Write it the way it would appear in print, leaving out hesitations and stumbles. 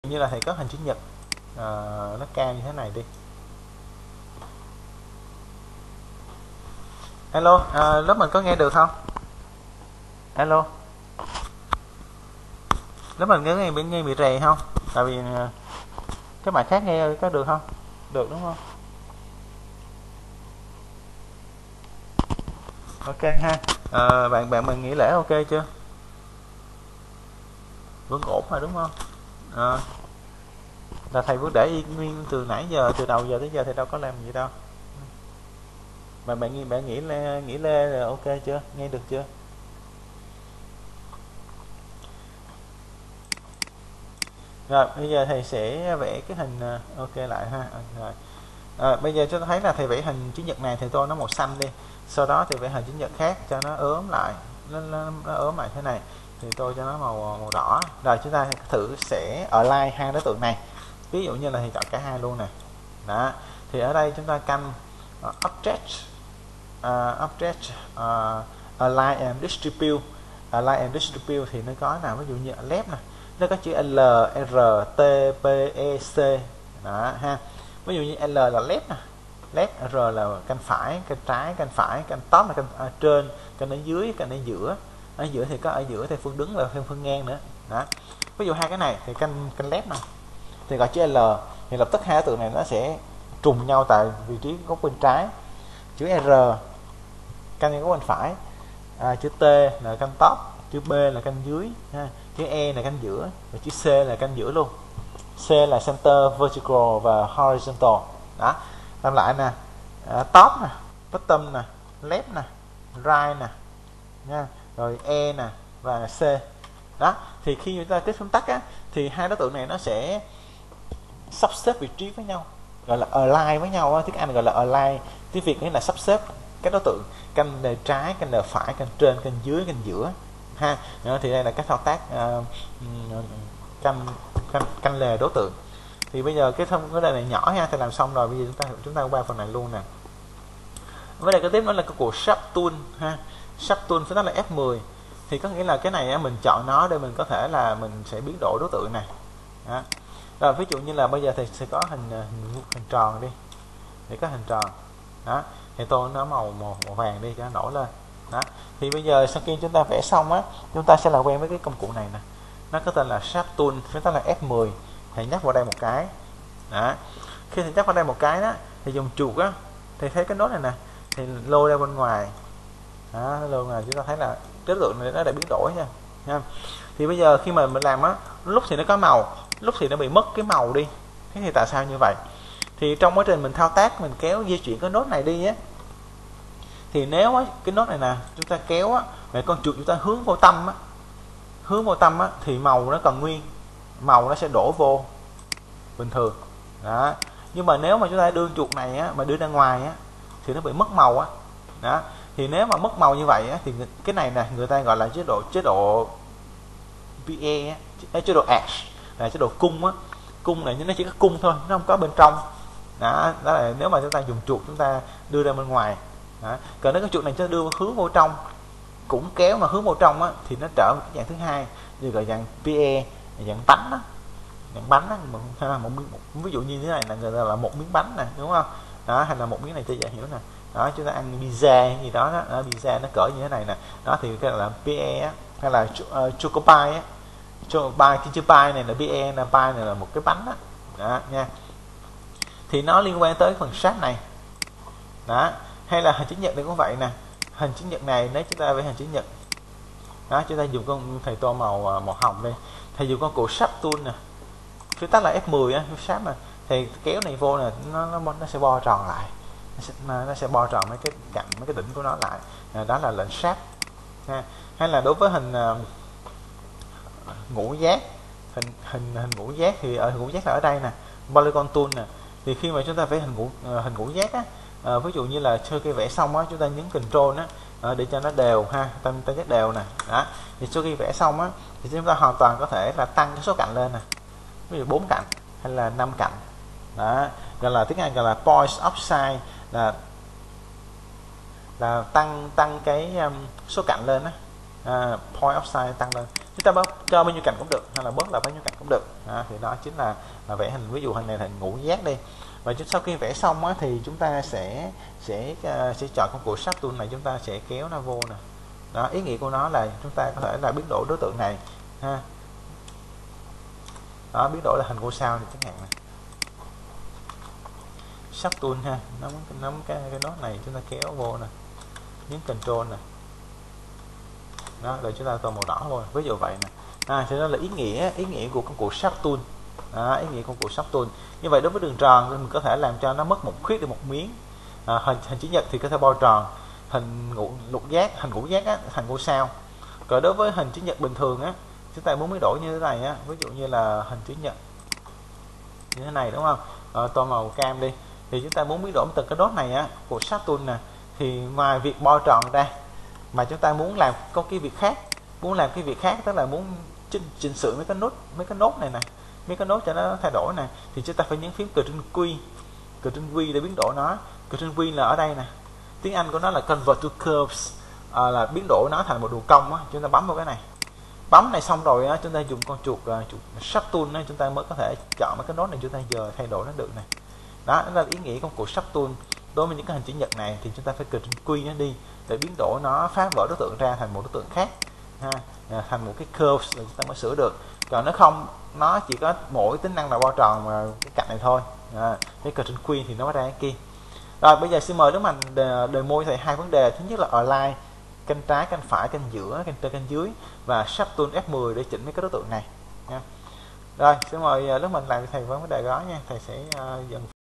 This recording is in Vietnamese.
như là thầy có hình chữ nhật nó cao như thế này đi. Hello, lớp mình có nghe được không? Hello, lớp mình có nghe bị rè không? Tại vì các bạn khác nghe có được không? Được đúng không? Ok ha. Bạn mình nghỉ lễ ok chưa? Vẫn ổn mà đúng không? Là thầy vẫn để y nguyên từ nãy giờ, từ đầu giờ tới giờ thầy đâu có làm gì đâu. Mà bạn nghỉ lê là ok chưa? Nghe được chưa? Rồi bây giờ thầy sẽ vẽ cái hình ok lại ha. Rồi bây giờ chúng ta thấy là thầy vẽ hình chữ nhật này thì tô nó màu xanh đi, sau đó thì vẽ hình chữ nhật khác cho nó ốm lại, nó ốm lại thế này thì tô cho nó màu đỏ. Rồi chúng ta thử sẽ align hai đối tượng này, ví dụ như là thì chọn cả hai luôn nè. Đó thì ở đây chúng ta canh align and distribute. Align and distribute thì nó có nào, ví dụ như left nè, nó có chữ L, R, T, P, E, C. Đó ha. Ví dụ như L là left nè, left, R là cạnh phải, cạnh trái, cạnh phải, cạnh top là cạnh trên, cạnh ở dưới, cạnh ở giữa. Ở giữa thì có ở giữa thì phương đứng là thêm phương ngang nữa. Đó. Ví dụ hai cái này thì cạnh left nè thì gọi chữ L thì lập tức hai đối tượng này nó sẽ trùng nhau tại vị trí góc bên trái. Chữ R cạnh góc bên phải, chữ T là cạnh top, chữ B là cạnh dưới ha. Chữ E là cạnh giữa và chữ C là cạnh giữa luôn. C là center, vertical và horizontal. Đó, làm lại nè, top nè, bottom nè, left nè, right nè nha, rồi E nè và C. Đó thì khi chúng ta kết phím tắt á thì hai đối tượng này nó sẽ sắp xếp vị trí với nhau, gọi là align với nhau á. Tiếng Anh gọi là align, tiếng Việt nghĩa là sắp xếp các đối tượng, canh lề trái, canh lề phải, canh trên, canh dưới, canh giữa ha. Đó, thì đây là các thao tác canh lề đối tượng. Thì bây giờ cái đây này nhỏ ha, thì làm xong rồi. Bây giờ chúng ta qua phần này luôn nè. Với lại cái tiếp đó là cái của Sharp Tool ha. Sharp Tool phải nói là F10 thì có nghĩa là cái này mình chọn nó để mình có thể là mình sẽ biến đổi đối tượng này. Đó. Rồi ví dụ như là bây giờ thì sẽ có hình tròn đi, để có hình tròn. Đó thì tô nó màu vàng đi cho nó nổi lên. Đó thì bây giờ sau khi chúng ta vẽ xong á, chúng ta sẽ làm quen với cái công cụ này nè, nó có tên là Sharp Tool, chúng ta là F10. Thầy nhắc vào đây một cái. Đó, khi thầy nhắc vào đây một cái đó thì dùng chuột á, thì thấy cái nốt này nè thì lôi ra bên ngoài. Đó, lôi ngoài chúng ta thấy là cái đối tượng này nó đã biến đổi nha. Thì bây giờ khi mà mình làm á, lúc thì nó có màu, lúc thì nó bị mất cái màu đi. Thế thì tại sao như vậy? Thì trong quá trình mình thao tác, mình kéo di chuyển cái nốt này đi á, thì nếu á, cái nốt này nè chúng ta kéo á, vậy con chuột chúng ta hướng vô tâm á, thì màu nó còn nguyên, màu nó sẽ đổ vô bình thường. Đó. Nhưng mà nếu mà chúng ta đưa chuột này á, mà đưa ra ngoài á, thì nó bị mất màu á. Đó. Thì nếu mà mất màu như vậy á, thì cái này nè người ta gọi là chế độ PE, chế độ H là chế độ cung á. Cung này nó chỉ có cung thôi, nó không có bên trong. Đó là nếu mà chúng ta dùng chuột chúng ta đưa ra bên ngoài. Đó. Còn nếu cái chuột này chúng ta đưa hướng vô trong, cũng kéo mà hướng vô trong á, thì nó trở cái dạng thứ hai, như gọi dạng PE, dạng bánh á. Dạng bánh á, ví dụ như thế này là người ta là một miếng bánh nè, đúng không? Đó, hay là một miếng này cho dễ hiểu nè. Đó, chúng ta ăn pizza gì đó, pizza nó cỡ như thế này nè. Đó thì cái là PE á, hay là choco pie á. Choco pie, cái chữ pie này là PE, là pie này là một cái bánh á. Đó nha. Thì nó liên quan tới phần sát này. Đó, hay là hình chữ nhật này cũng vậy nè. Hình chữ nhật này nếu chúng ta vẽ hình chữ nhật, đó chúng ta dùng con thầy tô màu hồng đi, thầy dùng con cụ Sharp Tool nè, chúng ta là F10 á, Sharp mà thì kéo này vô nè, nó sẽ bo tròn lại, nó sẽ bo tròn mấy cái cạnh, mấy cái đỉnh của nó lại. Đó là lệnh Sharp ha. Hay là đối với hình ngũ giác, hình ngũ giác thì ở ngũ giác là ở đây nè, Polygon Tool nè. Thì khi mà chúng ta vẽ hình ngũ giác á, ví dụ như là sau khi vẽ xong á, chúng ta nhấn Ctrl á, để cho nó đều ha, ta nhắc đều nè. Đó thì sau khi vẽ xong á thì chúng ta hoàn toàn có thể là tăng cái số cạnh lên nè, ví dụ 4 cạnh hay là 5 cạnh. Đó gọi là tiếng Anh gọi là point of size, là tăng cái số cạnh lên á, point of size tăng lên. chúng ta bớt cho bao nhiêu cạnh cũng được, hay là bớt là bao nhiêu cạnh cũng được. Thì đó chính là vẽ hình, ví dụ hình này là hình ngũ giác đi. Và sau khi vẽ xong á, thì chúng ta sẽ chọn công cụ Sharp Tool này, chúng ta sẽ kéo nó vô nè. Đó, ý nghĩa của nó là chúng ta có thể là biến đổi đối tượng này ha. Đó, biến đổi là hình ngôi sao này chẳng hạn này. Sharp Tool ha, nắm cái nốt này chúng ta kéo vô nè, nhấn Control nè. Đó, rồi chúng ta toàn màu đỏ thôi, ví dụ vậy nè. Thì đó là ý nghĩa của công cụ Sharp Tool. Ý nghĩa công cụ Sharp Tool. Như vậy đối với đường tròn mình có thể làm cho nó mất một khuyết được một miếng. Hình chữ nhật thì có thể bo tròn, hình lục giác, hình ngũ giác á, thành ngôi sao. Còn đối với hình chữ nhật bình thường á, chúng ta muốn biến đổi như thế này á, ví dụ như là hình chữ nhật như thế này đúng không? Tô màu cam đi, thì chúng ta muốn biến đổi từng cái đốt này á của Sharp Tool nè, thì ngoài việc bo tròn ra mà chúng ta muốn làm có cái việc khác, tức là muốn chỉnh sửa mấy cái nốt này nè, mấy cái nốt cho nó thay đổi nè, thì chúng ta phải nhấn phím Ctrl Q để biến đổi nó. Ctrl Q là ở đây nè, tiếng Anh của nó là Convert to Curves, là biến đổi nó thành một đường cong á. Chúng ta bấm vào cái này, bấm này xong rồi á, chúng ta dùng con chuột Sharp Tool á, chúng ta mới có thể chọn mấy cái nốt này, chúng ta giờ thay đổi nó được này. Đó là ý nghĩa công cụ Sharp Tool. Đối với những cái hình chữ nhật này thì chúng ta phải Ctrl Q nó đi để biến đổi nó, phá vỡ đối tượng ra thành một đối tượng khác ha, thành một cái curves rồi chúng ta mới sửa được. Còn nó không, nó chỉ có mỗi tính năng là bo tròn mà cái cạnh này thôi. Cái Ctrl Q thì nó mới ra cái kia. Rồi bây giờ xin mời Đức Mạnh demo thầy hai vấn đề. Thứ nhất là align, canh trái, canh phải, canh giữa, canh trên, canh dưới, và Sharp Tool F10 để chỉnh mấy cái đối tượng này nha. Rồi xin mời Đức Mạnh làm thầy vấn đề đó nha. Thầy sẽ dần